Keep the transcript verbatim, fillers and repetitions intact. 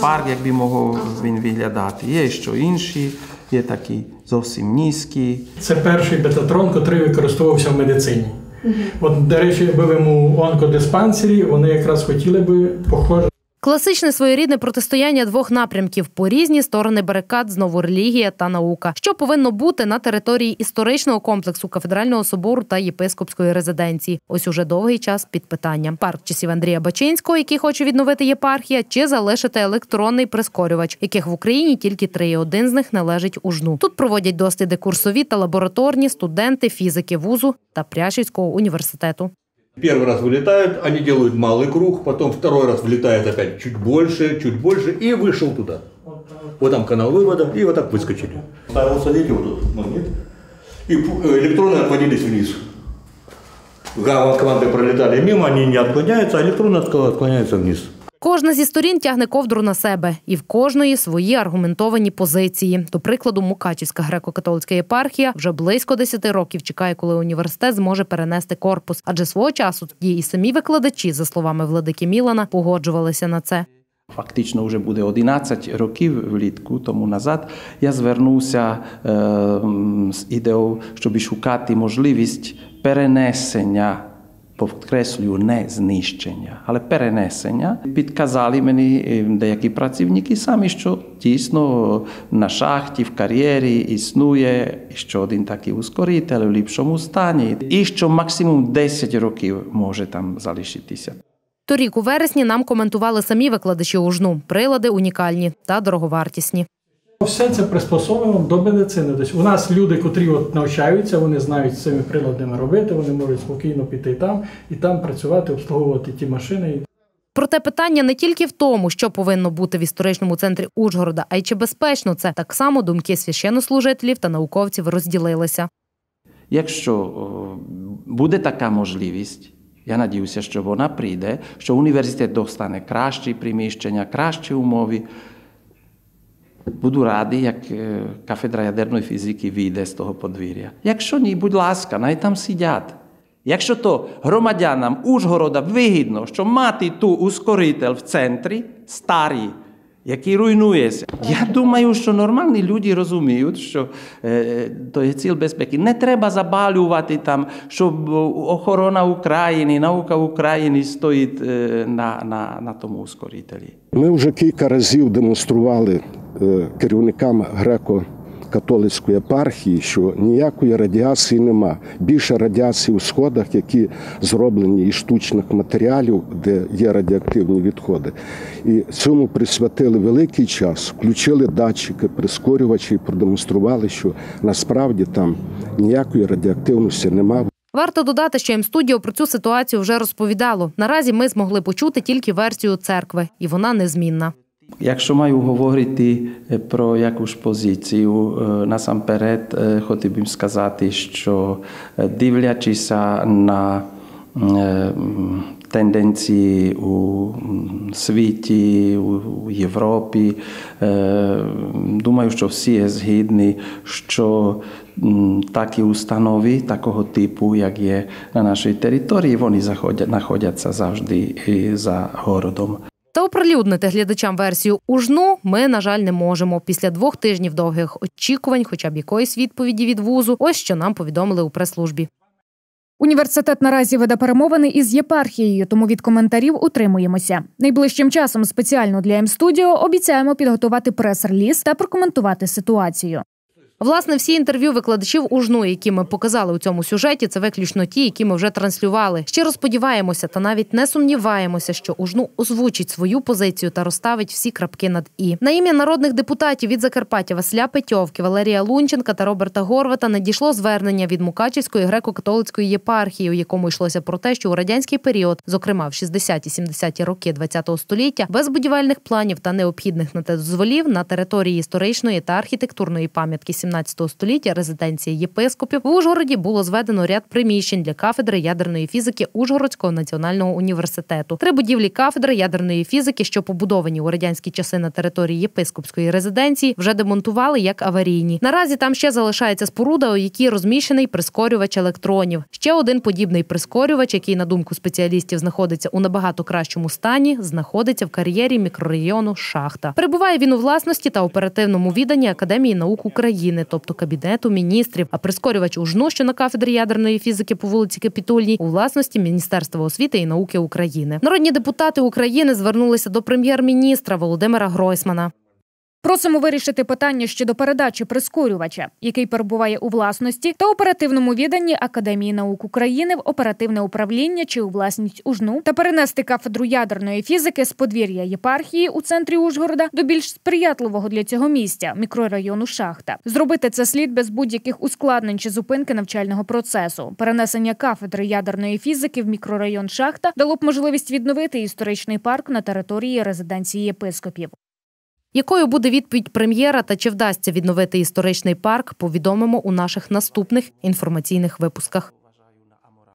парк, як би мог він виглядати. Є ще інші, є такі зовсім низькі. Це перший бетатрон, який використовувався в медицині. Mm-hmm. От, до речі, були в онкодиспансері, вони якраз хотіли би похоже. Класичне своєрідне протистояння двох напрямків по різні сторони барикад, знову релігія та наука. Що повинно бути на території історичного комплексу Кафедрального собору та єпископської резиденції? Ось уже довгий час під питанням. Парк часів Андрія Бачинського, який хоче відновити єпархія, чи залишити електронний прискорювач, яких в Україні тільки три, і один з них належить УЖНу. Тут проводять досліди курсові та лабораторні студенти фізики вузу та Пряшівського університету. Первый раз вылетают, они делают малый круг, потом второй раз влетает опять чуть больше, чуть больше и вышел туда. Вот там канал вывода, и вот так выскочили. Ставился, видите, вот тут магнит, и электроны отводились вниз. Команды пролетали мимо, они не отклоняются, а электроны отклоняются вниз. Кожна зі сторін тягне ковдру на себе. І в кожної свої аргументовані позиції. До прикладу, Мукачівська греко-католицька єпархія вже близько десяти років чекає, коли університет зможе перенести корпус. Адже свого часу тоді і самі викладачі, за словами владики Мілана, погоджувалися на це. Фактично вже буде одинадцять років влітку тому назад. Я звернувся е, з ідеєю, щоб шукати можливість перенесення, підкреслюю, не знищення, але перенесення. Підказали мені деякі працівники самі, що дійсно на шахті, в кар'єрі існує ще один такий ускоритель в ліпшому стані, і що максимум десять років може там залишитися. Торік у вересні нам коментували самі викладачі УЖНу. Прилади унікальні та дороговартісні. Все це приспособлено до медицини. Тобто у нас люди, котрі от навчаються, вони знають з цими приладами робити, вони можуть спокійно піти там і там працювати, обслуговувати ті машини. Проте питання не тільки в тому, що повинно бути в історичному центрі Ужгорода, а й чи безпечно це. Так само думки священнослужителів та науковців розділилися. Якщо буде така можливість, я надіюся, що вона прийде, що університет достане кращі приміщення, кращі умови, буду радий, як кафедра ядерної фізики вийде з того подвір'я. Якщо ні, будь ласка, най там сидять. Якщо то громадянам Ужгорода вигідно, що мати ту ускоритель в центрі, старий, який руйнується. Я думаю, що нормальні люди розуміють, що е, то є ціль безпеки. Не треба забалювати там, щоб охорона України, наука України стоїть е, на, на, на тому ускорителі. Ми вже кілька разів демонстрували е, керівникам греко-католицької єпархії, що ніякої радіації нема. Більше радіації у сходах, які зроблені із штучних матеріалів, де є радіоактивні відходи. І цьому присвятили великий час, включили датчики, прискорювачі і продемонстрували, що насправді там ніякої радіоактивності нема. Варто додати, що М-студіо про цю ситуацію вже розповідало. Наразі ми змогли почути тільки версію церкви, і вона незмінна. Якщо маю говорити про якусь позицію, насамперед хотів би сказати, що дивлячися на тенденції у світі, у Європі, думаю, що всі є згідні, що такі установи такого типу, як є на нашій території, вони знаходяться завжди за городом. Та оприлюднити глядачам версію УЖНу ми, на жаль, не можемо. Після двох тижнів довгих очікувань, хоча б якоїсь відповіді від вузу, ось що нам повідомили у прес-службі. Університет наразі веде перемовини із єпархією, тому від коментарів утримуємося. Найближчим часом спеціально для М-студіо обіцяємо підготувати прес-реліз та прокоментувати ситуацію. Власне, всі інтерв'ю викладачів УЖНу, які ми показали у цьому сюжеті, це виключно ті, які ми вже транслювали. Щиро сподіваємося та навіть не сумніваємося, що УЖНу озвучить свою позицію та розставить всі крапки над «і». На ім'я народних депутатів від Закарпаття Василя Петьовки, Валерія Лунченка та Роберта Горвата надійшло звернення від Мукачівської греко-католицької єпархії, у якому йшлося про те, що у радянський період, зокрема в шістдесяті-сімдесяті роки ХХ століття, без будівельних планів та необхідних на те дозволів на території історичної та архітектурної пам'ятки сімнадцятого століття резиденція єпископів, в Ужгороді було зведено ряд приміщень для кафедри ядерної фізики Ужгородського національного університету. Три будівлі кафедри ядерної фізики, що побудовані у радянські часи на території єпископської резиденції, вже демонтували як аварійні. Наразі там ще залишається споруда, у якій розміщений прискорювач електронів. Ще один подібний прискорювач, який, на думку спеціалістів, знаходиться у набагато кращому стані, знаходиться в кар'єрі мікрорайону Шахта. Перебуває він у власності та оперативному відданні Академії наук України, тобто Кабінету міністрів, а прискорювач УЖНУ, що на кафедрі ядерної фізики по вулиці Капітульній, у власності Міністерства освіти і науки України. Народні депутати України звернулися до прем'єр-міністра Володимира Гройсмана. Просимо вирішити питання щодо передачі прискорювача, який перебуває у власності та оперативному відданні Академії наук України в оперативне управління чи у власність УЖНУ, та перенести кафедру ядерної фізики з подвір'я єпархії у центрі Ужгорода до більш сприятливого для цього місця – мікрорайону Шахта. Зробити це слід без будь-яких ускладнень чи зупинки навчального процесу. Перенесення кафедри ядерної фізики в мікрорайон Шахта дало б можливість відновити історичний парк на території резиденції єпископів. Якою буде відповідь прем'єра та чи вдасться відновити історичний парк, повідомимо у наших наступних інформаційних випусках.